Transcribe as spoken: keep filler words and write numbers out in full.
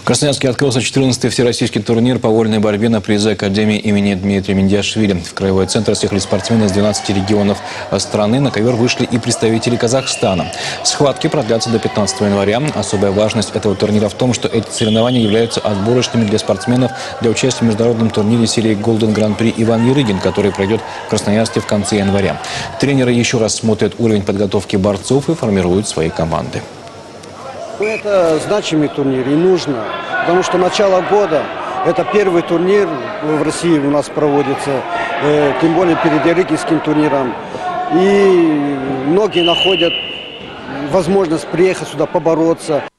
В Красноярске открылся четырнадцатый всероссийский турнир по вольной борьбе на призы Академии имени Дмитрия Миндиашвили. В краевой центр съехали спортсмены из двенадцати регионов страны. На ковер вышли и представители Казахстана. Схватки продлятся до пятнадцатого января. Особая важность этого турнира в том, что эти соревнования являются отборочными для спортсменов для участия в международном турнире серии Golden Grand Prix Иван Ярыгин, который пройдет в Красноярске в конце января. Тренеры еще раз смотрят уровень подготовки борцов и формируют свои команды. Это значимый турнир и нужно, потому что начало года – это первый турнир в России у нас проводится, э, тем более перед Ярыгинским турниром. И многие находят возможность приехать сюда побороться.